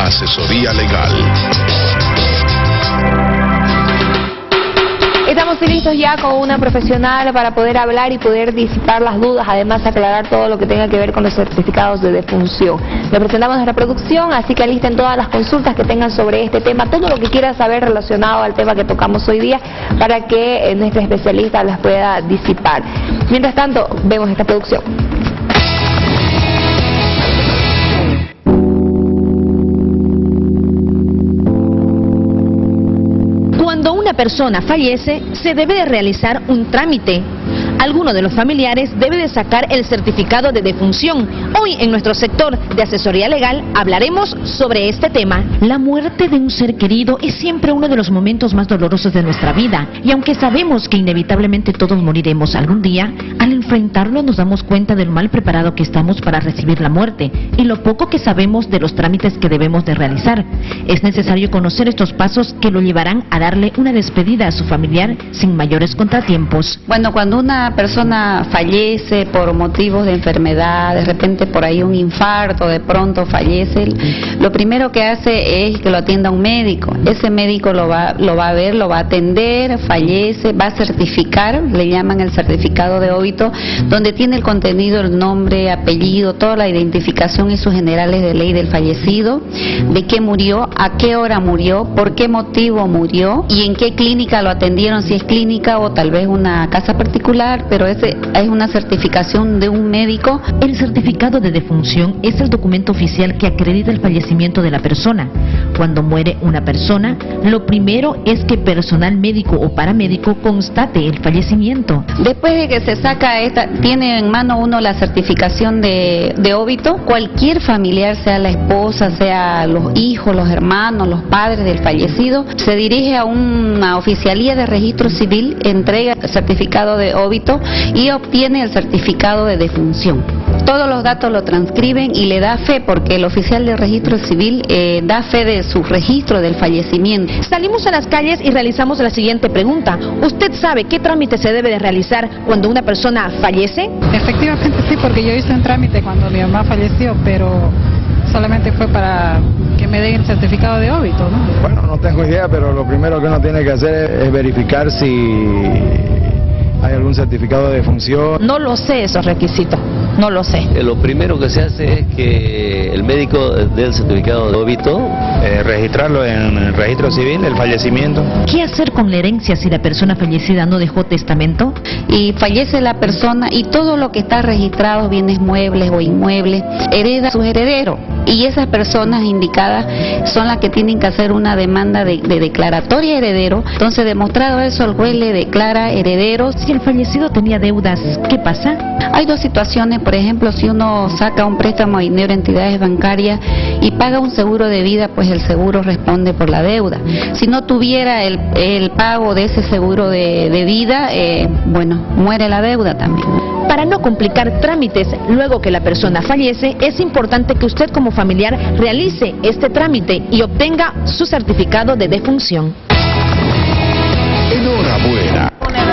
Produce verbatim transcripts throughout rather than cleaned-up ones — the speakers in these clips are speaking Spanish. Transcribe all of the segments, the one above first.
Asesoría Legal. Estamos listos ya con una profesional para poder hablar y poder disipar las dudas, además aclarar todo lo que tenga que ver con los certificados de defunción. Le presentamos nuestra producción, así que alisten todas las consultas que tengan sobre este tema, todo lo que quieran saber relacionado al tema que tocamos hoy día, para que eh, nuestra especialista las pueda disipar. Mientras tanto, vemos esta producción. Cuando una persona fallece, se debe de realizar un trámite. Alguno de los familiares debe de sacar el certificado de defunción. Hoy en nuestro sector de asesoría legal hablaremos sobre este tema. La muerte de un ser querido es siempre uno de los momentos más dolorosos de nuestra vida. Y aunque sabemos que inevitablemente todos moriremos algún día, al enfrentarlo nos damos cuenta de lo mal preparado que estamos para recibir la muerte y lo poco que sabemos de los trámites que debemos de realizar. Es necesario conocer estos pasos que lo llevarán a darle una despedida a su familiar sin mayores contratiempos. Bueno, cuando una persona fallece por motivos de enfermedad, de repente por ahí un infarto, de pronto fallece, lo primero que hace es que lo atienda un médico. Ese médico lo va, lo va a ver, lo va a atender, fallece, va a certificar, le llaman el certificado de óbito, donde tiene el contenido, el nombre, apellido, toda la identificación y sus generales de ley del fallecido, de qué murió, a qué hora murió, por qué motivo murió y en qué clínica lo atendieron, si es clínica o tal vez una casa particular, pero ese es una certificación de un médico. El certificado de defunción es el documento oficial que acredita el fallecimiento de la persona. Cuando muere una persona, lo primero es que personal médico o paramédico constate el fallecimiento. Después de que se saca esta, tiene en mano uno la certificación de, de óbito, cualquier familiar, sea la esposa, sea los hijos, los hermanos, los padres del fallecido, se dirige a una oficialía de registro civil, entrega el certificado de óbito y obtiene el certificado de defunción. Todos los datos lo transcriben y le da fe, porque el oficial de registro civil eh, da fe de su registro del fallecimiento. Salimos a las calles y realizamos la siguiente pregunta. ¿Usted sabe qué trámite se debe de realizar cuando una persona fallece? Efectivamente sí, porque yo hice un trámite cuando mi mamá falleció, pero solamente fue para que me den el certificado de óbito, ¿no? Bueno, no tengo idea, pero lo primero que uno tiene que hacer es verificar si hay algún certificado de defunción. No lo sé esos requisitos, no lo sé. Lo primero que se hace es que el médico dé el certificado de óbito, eh, registrarlo en el registro civil, el fallecimiento. ¿Qué hacer con la herencia si la persona fallecida no dejó testamento? Y fallece la persona y todo lo que está registrado, bienes muebles o inmuebles, hereda a sus herederos. Y esas personas indicadas son las que tienen que hacer una demanda de, de declaratoria heredero. Entonces, demostrado eso, el juez le declara heredero. Si el fallecido tenía deudas, ¿qué pasa? Hay dos situaciones, por ejemplo, si uno saca un préstamo de dinero a entidades bancarias y paga un seguro de vida, pues el seguro responde por la deuda. Si no tuviera el, el pago de ese seguro de, de vida, eh, bueno, muere la deuda también. Para no complicar trámites luego que la persona fallece, es importante que usted como familiar realice este trámite y obtenga su certificado de defunción. Enhorabuena.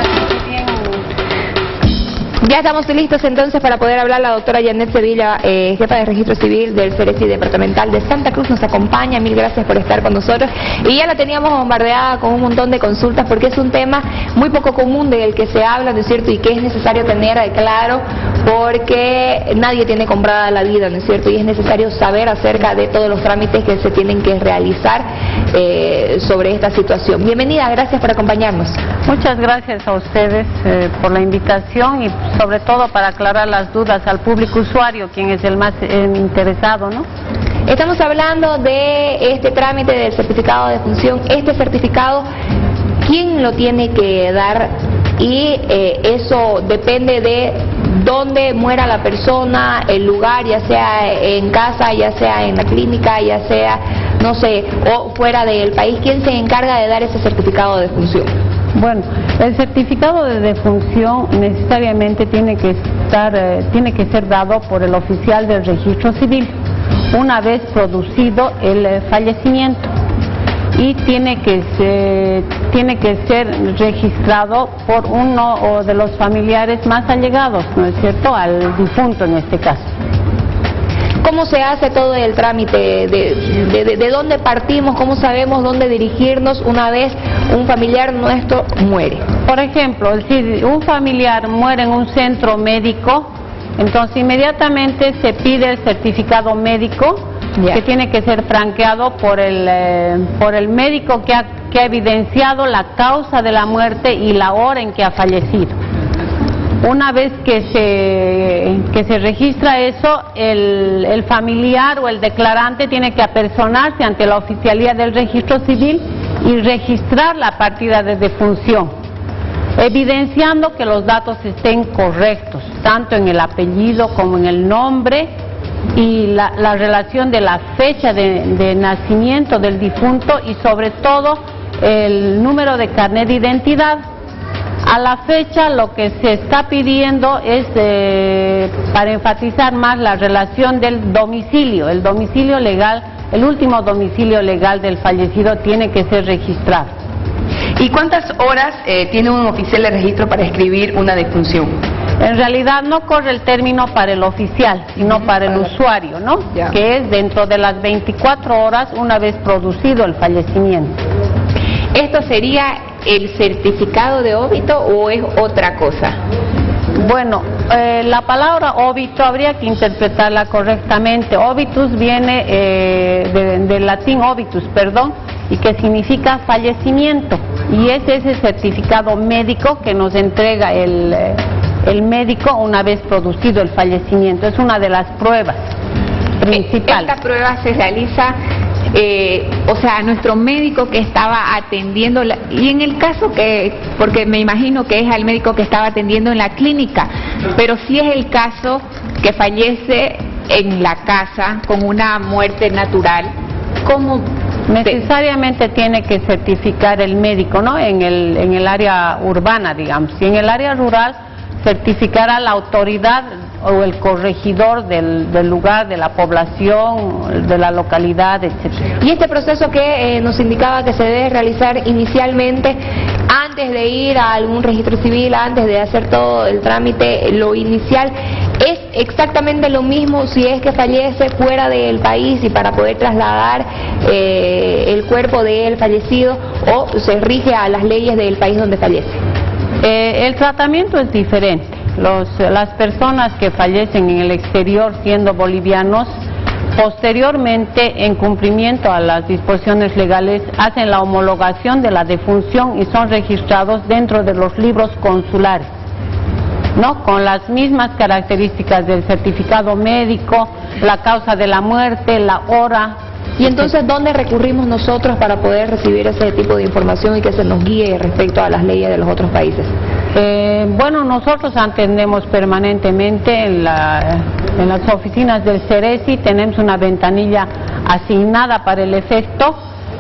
Ya estamos listos entonces para poder hablar. La doctora Janet Sevilla, eh, jefa de registro civil del CERECI departamental de Santa Cruz, nos acompaña. Mil gracias por estar con nosotros. Y ya la teníamos bombardeada con un montón de consultas, porque es un tema muy poco común del que se habla, ¿no es cierto? Y que es necesario tener claro, porque nadie tiene comprada la vida, ¿no es cierto? Y es necesario saber acerca de todos los trámites que se tienen que realizar eh, sobre esta situación. Bienvenida, gracias por acompañarnos. Muchas gracias a ustedes eh, por la invitación y sobre todo para aclarar las dudas al público usuario, quien es el más eh, interesado, ¿no? Estamos hablando de este trámite del certificado de defunción. Este certificado, ¿quién lo tiene que dar? Y eh, eso depende de dónde muera la persona, el lugar, ya sea en casa, ya sea en la clínica, ya sea, no sé, o fuera del país. ¿Quién se encarga de dar ese certificado de defunción? Bueno, el certificado de defunción necesariamente tiene que estar, eh, tiene que ser dado por el oficial del registro civil una vez producido el eh, fallecimiento, y tiene que ser, tiene que ser registrado por uno de los familiares más allegados, ¿no es cierto?, al difunto en este caso. ¿cómo se hace todo el trámite? De, de, de, ¿De dónde partimos? ¿Cómo sabemos dónde dirigirnos una vez un familiar nuestro muere? Por ejemplo, si un familiar muere en un centro médico, entonces inmediatamente se pide el certificado médico, yeah, que tiene que ser franqueado por el, eh, por el médico que ha, que ha evidenciado la causa de la muerte y la hora en que ha fallecido. Una vez que se, que se registra eso, el, el familiar o el declarante tiene que apersonarse ante la oficialía del registro civil y registrar la partida de defunción, evidenciando que los datos estén correctos, tanto en el apellido como en el nombre, y la, la relación de la fecha de, de nacimiento del difunto y sobre todo el número de carnet de identidad. A la fecha lo que se está pidiendo es, eh, para enfatizar más, la relación del domicilio, el domicilio legal, el último domicilio legal del fallecido tiene que ser registrado. ¿Y cuántas horas eh, tiene un oficial de registro para escribir una defunción? En realidad no corre el término para el oficial, sino uh-huh, para el para usuario, ¿no? Ya. Que es dentro de las veinticuatro horas una vez producido el fallecimiento. ¿Esto sería el certificado de óbito o es otra cosa? Bueno, eh, la palabra óbito habría que interpretarla correctamente. Óbitus viene eh, de, del latín óbitus, perdón, y que significa fallecimiento. Y es ese certificado médico que nos entrega el, el médico una vez producido el fallecimiento. Es una de las pruebas principales. Esta prueba se realiza... Eh, o sea, nuestro médico que estaba atendiendo, la, y en el caso que, porque me imagino que es al médico que estaba atendiendo en la clínica, pero si es el caso que fallece en la casa con una muerte natural, ¿cómo? Necesariamente tiene que certificar el médico, ¿no? En el, en el área urbana, digamos, y en el área rural certificará la autoridad o el corregidor del, del lugar, de la población, de la localidad, etcétera. Y este proceso que eh, nos indicaba que se debe realizar inicialmente, antes de ir a algún registro civil, antes de hacer todo el trámite, lo inicial, ¿es exactamente lo mismo si es que fallece fuera del país y para poder trasladar eh, el cuerpo del fallecido, o se rige a las leyes del país donde fallece? Eh, el tratamiento es diferente. Los, las personas que fallecen en el exterior siendo bolivianos, posteriormente, en cumplimiento a las disposiciones legales, hacen la homologación de la defunción y son registrados dentro de los libros consulares, ¿no? Con las mismas características del certificado médico, la causa de la muerte, la hora. Y entonces, ¿dónde recurrimos nosotros para poder recibir ese tipo de información y que se nos guíe respecto a las leyes de los otros países? Eh, bueno, nosotros atendemos permanentemente en, la, en las oficinas del CERECI, tenemos una ventanilla asignada para el efecto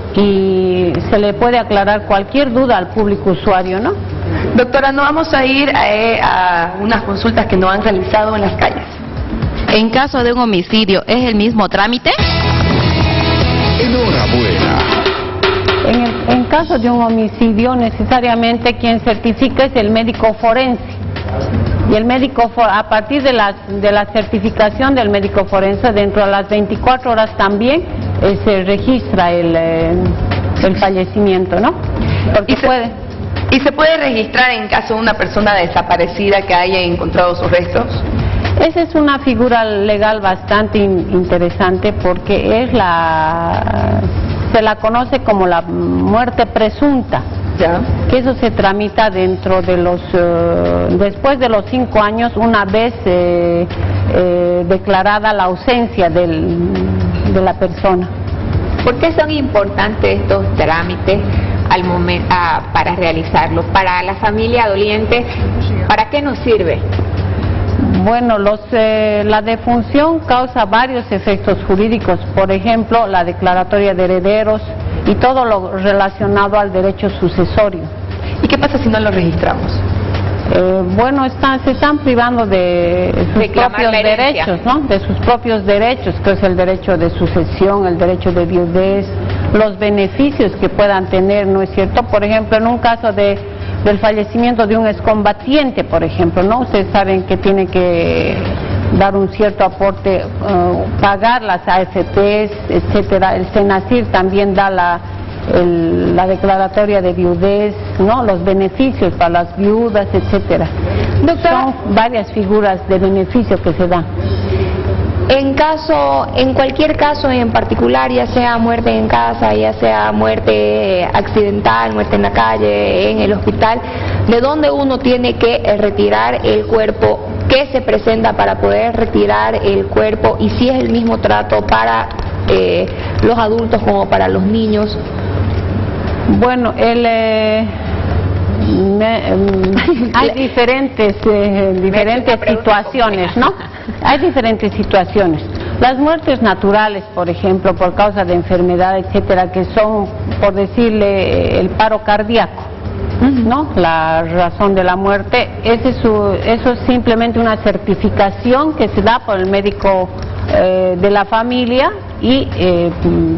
y se le puede aclarar cualquier duda al público usuario, ¿no? Doctora, no vamos a ir a, a unas consultas que nos han realizado en las calles. En caso de un homicidio, ¿es el mismo trámite? Enhorabuena. En, el, en caso de un homicidio, necesariamente quien certifica es el médico forense. Y el médico, a partir de la, de la certificación del médico forense, dentro de las veinticuatro horas también eh, se registra el, eh, el fallecimiento, ¿no? Porque ¿Y se, puede... ¿Y se puede registrar en caso de una persona desaparecida que haya encontrado sus restos? Esa es una figura legal bastante in, interesante porque es la, se la conoce como la muerte presunta, ¿ya? Que eso se tramita dentro de los, uh, después de los cinco años, una vez eh, eh, declarada la ausencia del, de la persona. ¿Por qué son importantes estos trámites al momento, ah, para realizarlo? Para la familia doliente, ¿para qué nos sirve? Bueno, los, eh, la defunción causa varios efectos jurídicos, por ejemplo, la declaratoria de herederos y todo lo relacionado al derecho sucesorio. ¿Y qué pasa si no lo registramos? Eh, bueno, están, se están privando de sus Reclamar propios derechos, ¿no? De sus propios derechos, que es el derecho de sucesión, el derecho de viudez, los beneficios que puedan tener, ¿no es cierto? Por ejemplo, en un caso de del fallecimiento de un excombatiente, por ejemplo, ¿no? Ustedes saben que tiene que dar un cierto aporte, uh, pagar las A F Pes, etcétera. El Senacir también da la, el, la declaratoria de viudez, ¿no? Los beneficios para las viudas, etcétera. Doctora, son varias figuras de beneficio que se dan. En caso, en cualquier caso en particular, ya sea muerte en casa, ya sea muerte accidental, muerte en la calle, en el hospital, ¿de dónde uno tiene que retirar el cuerpo? ¿Qué se presenta para poder retirar el cuerpo? Y si es el mismo trato para eh, los adultos como para los niños. Bueno, el... Eh... Me, um, hay diferentes eh, diferentes situaciones, ¿no? Hay diferentes situaciones. Las muertes naturales, por ejemplo, por causa de enfermedad, etcétera, que son, por decirle, el paro cardíaco, ¿no? La razón de la muerte, ese es su, eso es simplemente una certificación que se da por el médico eh, de la familia y eh,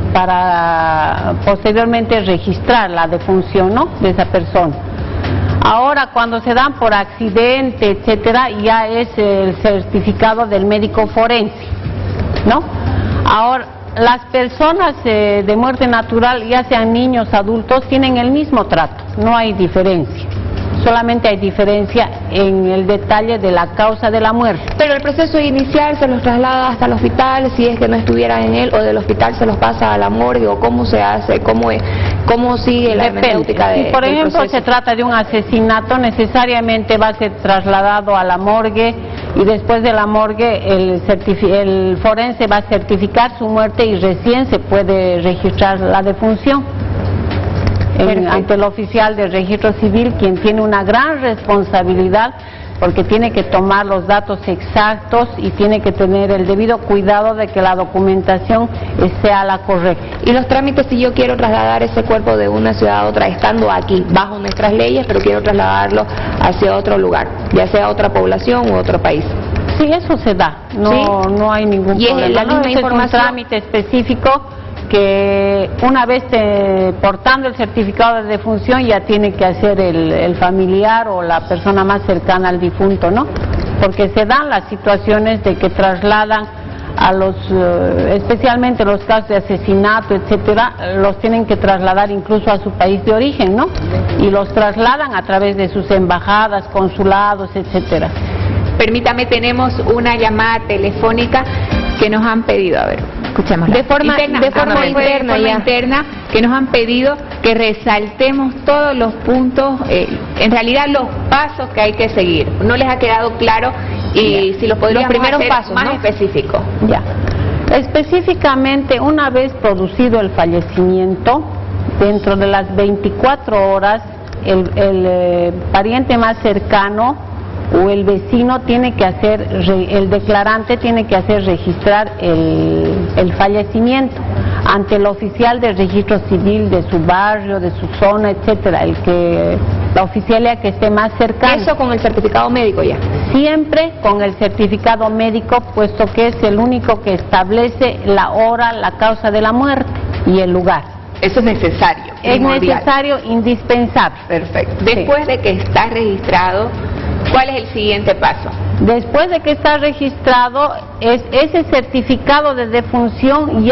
para posteriormente registrar la defunción, ¿no? De esa persona. Ahora, cuando se dan por accidente, etcétera, ya es el certificado del médico forense, ¿no? Ahora, las personas eh, de muerte natural, ya sean niños, adultos, tienen el mismo trato, no hay diferencia. Solamente hay diferencia en el detalle de la causa de la muerte. Pero el proceso inicial se los traslada hasta el hospital, si es que no estuvieran en él, o del hospital se los pasa a la morgue, o cómo se hace, cómo, es, cómo sigue la hermenéutica de, si por del ejemplo proceso. Se trata de un asesinato, necesariamente va a ser trasladado a la morgue, y después de la morgue el, el forense va a certificar su muerte y recién se puede registrar la defunción. En, ante el oficial del registro civil, quien tiene una gran responsabilidad porque tiene que tomar los datos exactos y tiene que tener el debido cuidado de que la documentación sea la correcta. Y los trámites, si yo quiero trasladar ese cuerpo de una ciudad a otra, estando aquí, bajo nuestras leyes, pero quiero trasladarlo hacia otro lugar, ya sea otra población u otro país. Sí, eso se da, no, ¿sí? No hay ningún ¿Y problema. es la misma no, información? Es un trámite específico que una vez eh, portando el certificado de defunción ya tiene que hacer el, el familiar o la persona más cercana al difunto, ¿no? Porque se dan las situaciones de que trasladan a los, eh, especialmente los casos de asesinato, etcétera, los tienen que trasladar incluso a su país de origen, ¿no? Y los trasladan a través de sus embajadas, consulados, etcétera. Permítame, tenemos una llamada telefónica que nos han pedido, a ver, escuchémosla. De forma interna, de forma ah, interna, de forma ya. interna, que nos han pedido que resaltemos todos los puntos, eh, en realidad los pasos que hay que seguir. No les ha quedado claro y ya. Si los podríamos los primeros hacer pasos, más ¿no? específicos. Ya. Específicamente, una vez producido el fallecimiento, dentro de las veinticuatro horas, el, el eh, pariente más cercano o el vecino tiene que hacer, el declarante tiene que hacer registrar el, el fallecimiento ante el oficial del registro civil de su barrio, de su zona, etcétera, el que la oficialía que esté más cercana. Eso con el certificado médico ya. Siempre con el certificado médico, puesto que es el único que establece la hora, la causa de la muerte y el lugar. Eso es necesario. Es necesario, indispensable. Perfecto. Después sí. de que está registrado, ¿cuál es el siguiente paso? Después de que está registrado, es, ese certificado de defunción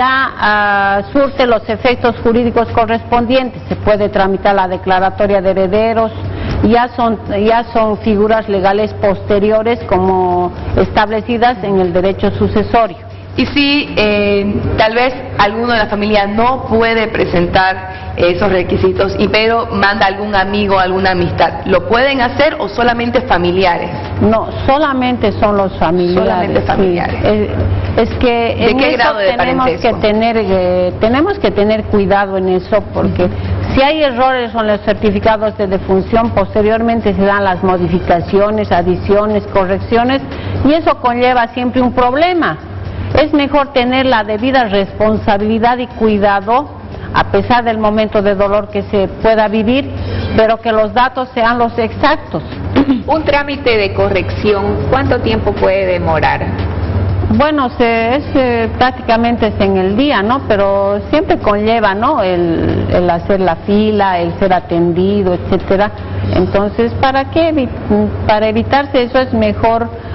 ya uh, surte los efectos jurídicos correspondientes. Se puede tramitar la declaratoria de herederos, ya son, ya son figuras legales posteriores como establecidas en el derecho sucesorio. Y si eh, tal vez alguno de la familia no puede presentar esos requisitos, y pero manda algún amigo, alguna amistad, ¿lo pueden hacer o solamente familiares? No, solamente son los familiares. Solamente familiares. Sí. Es, es que ¿De en qué eso grado de tenemos parentesco? que tener eh, tenemos que tener cuidado en eso, porque uh-huh. si hay errores con los certificados de defunción, posteriormente se dan las modificaciones, adiciones, correcciones, y eso conlleva siempre un problema. Es mejor tener la debida responsabilidad y cuidado, a pesar del momento de dolor que se pueda vivir, pero que los datos sean los exactos. Un trámite de corrección, ¿cuánto tiempo puede demorar? Bueno, se, es, eh, prácticamente es en el día, ¿no? Pero siempre conlleva, ¿no? El, el hacer la fila, el ser atendido, etcétera. Entonces, ¿para qué? Para evitarse eso es mejor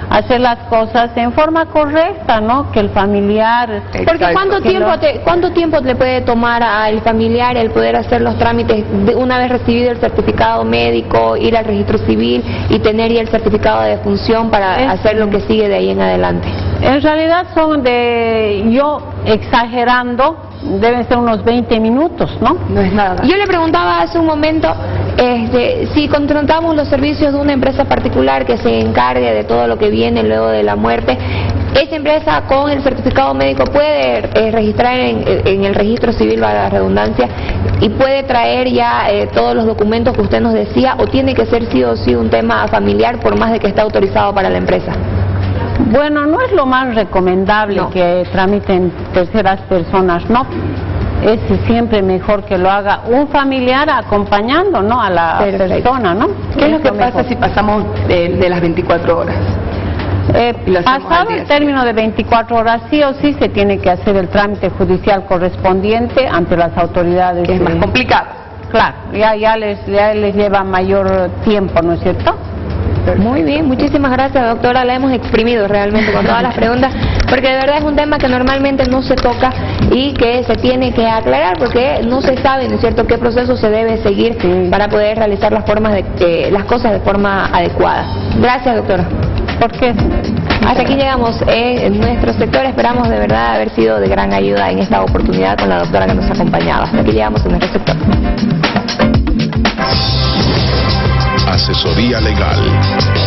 hacer las cosas en forma correcta, ¿no? Que el familiar... Porque ¿cuánto tiempo, lo... te, ¿cuánto tiempo le puede tomar al familiar el poder hacer los trámites de una vez recibido el certificado médico, ir al registro civil y tener ya el certificado de defunción para es... hacer lo que sigue de ahí en adelante? En realidad son de, yo exagerando, deben ser unos veinte minutos, ¿no? No es nada. Yo le preguntaba hace un momento este, si contratamos los servicios de una empresa particular que se encargue de todo lo que viene luego de la muerte, esa empresa con el certificado médico puede eh, registrar en, en el registro civil, valga la redundancia, y puede traer ya eh, todos los documentos que usted nos decía, o tiene que ser sí o sí un tema familiar por más de que esté autorizado para la empresa. Bueno, no es lo más recomendable no. que tramiten terceras personas, ¿no? Es siempre mejor que lo haga un familiar acompañando, ¿no? A la Perfecto. persona, ¿no? ¿Qué es lo que pasa si pasamos de, de las veinticuatro horas? Eh, pasado el término de veinticuatro horas, sí o sí se tiene que hacer el trámite judicial correspondiente ante las autoridades. Que es más complicado. Claro, ya, ya, les, ya les lleva mayor tiempo, ¿no es cierto? Muy bien, muchísimas gracias, doctora. La hemos exprimido realmente con todas las preguntas, porque de verdad es un tema que normalmente no se toca y que se tiene que aclarar, porque no se sabe, ¿no es cierto?, qué proceso se debe seguir sí. para poder realizar las formas de, eh, las cosas de forma adecuada. Gracias, doctora. ¿Por qué? Hasta aquí llegamos eh, en nuestro sector. Esperamos de verdad haber sido de gran ayuda en esta oportunidad con la doctora que nos acompañaba. Hasta aquí llegamos en nuestro sector. Asesoría legal.